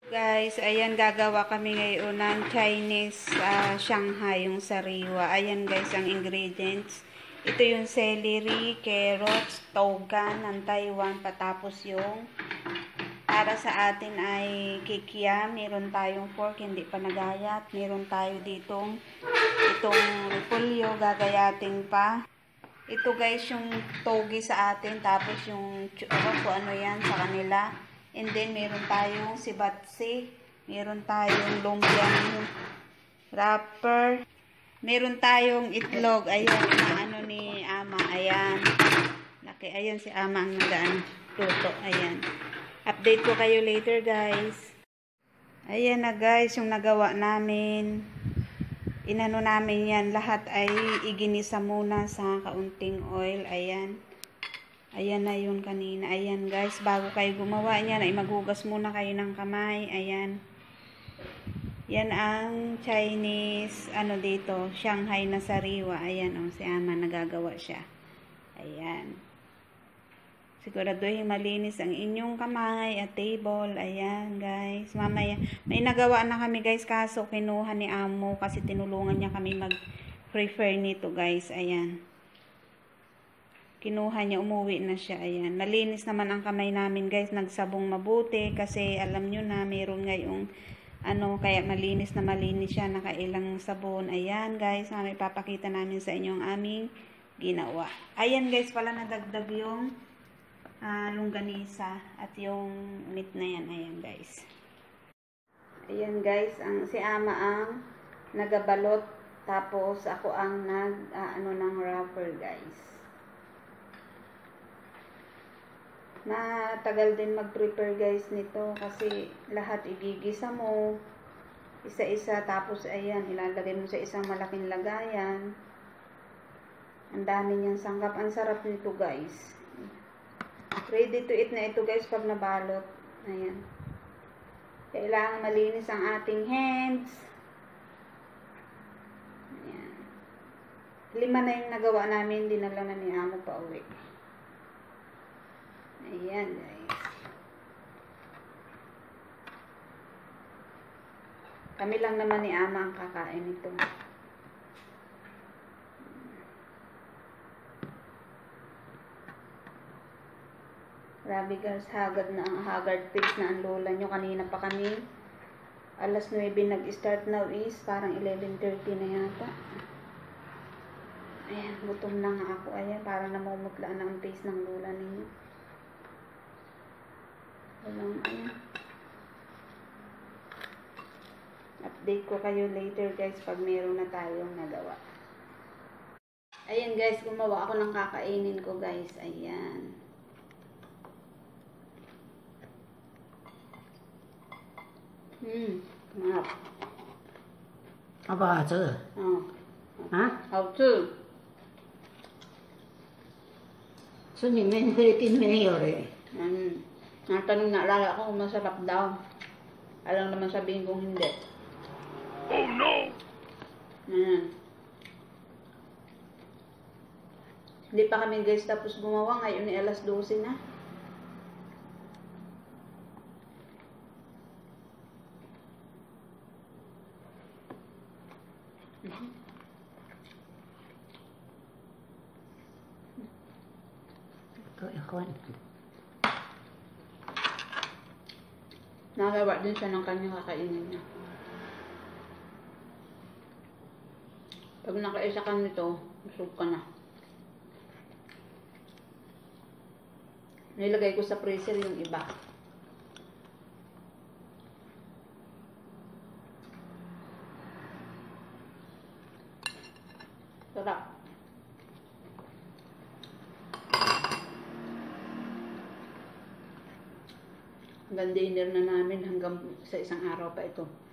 Guys, ayan, gagawa kami ngayon ng Chinese Shanghai, yung sariwa. Ayan guys, ang ingredients. Ito yung celery, carrots, togan ng Taiwan. Patapos yung para sa atin ay kikiam. Meron tayong pork, hindi pa nagayat. Meron tayo ditong itong repolyo, gagayatin pa. Ito guys, yung togi sa atin. Tapos yung kung ano yan sa kanila. And then, meron tayong sibatsi. Meron tayong lumpiang wrapper. Meron tayong itlog. Ayan, na ano ni Ama. Ayan. Laki. Ayan si Ama ang nagaan tuto. Ayan. Update ko kayo later, guys. Ayan na, guys, yung nagawa namin. Inano namin yan. Lahat ay iginisa muna sa kaunting oil. Ayan. Ayan na yun kanina. Ayan guys, bago kayo gumawa niyan ay maghugas muna kayo ng kamay. Ayan. Yan ang Chinese, ano dito, Shanghai na sariwa. Ayan o, si Ama nagagawa siya. Ayan. Siguraduhin malinis ang inyong kamay at table. Ayan guys. Mamaya, may nagawa na kami guys, kaso kinuha ni Amo kasi tinulungan niya kami mag-prefer nito guys. Ayan. Kinuha niya, umuwi na siya. Ayan. Malinis naman ang kamay namin guys. Nagsabong mabuti kasi alam nyo na mayroon ngayong ano, kaya malinis na malinis siya. Nakailang sabon. Ayan guys. May papakita namin sa inyo ang aming ginawa. Ayan guys, pala nadagdag yung longganisa at yung meat na yan. Ayan guys. Ayan guys, si Ama ang nagabalot. Tapos ako ang ng wrapper guys. Matagal din mag-prepare guys nito kasi lahat igigisa mo isa-isa, tapos ayan ilalagay mo sa isang malaking lagayan. Ang dami niyang sangkap. Ang sarap nito guys. Ready to eat na ito guys pag nabalot. Ayan. Kailangan malinis ang ating hands. Ayan. 5 na yung nagawa namin, dinala na ni Amo pa uwi. Ayan guys. Kami lang naman ni Ama ang kakain nito. Grabe guys, haggard face na ang lola nyo. Kanina pa kami alas 9 nag-start, now is parang 11:30 na yata. Ayan, gutom na nga ako. Ayan, parang namumutla na ang face ng lola ninyo. Walang ayan. Update ko kayo later guys pag meron na tayong nagawa. Ayan guys, gumawa ako ng kakainin ko guys. Ayan. Ngọt. 好不好吃？啊？ 好吃。 是你们菲律宾没有嘞？ Natanong na alala ko kung masarap daw. Alang naman sabihin kong hindi. Oh no! Ayan. Hindi pa kami guys tapos gumawa. Ngayon ay alas 12 na. Nagawa din siya ng kanyang kakainin niya. Pag nakaisa ka nito, busog ka na. Nilagay ko sa freezer yung iba. Sarap. Hanggang dinner na namin, hanggang sa isang araw pa ito.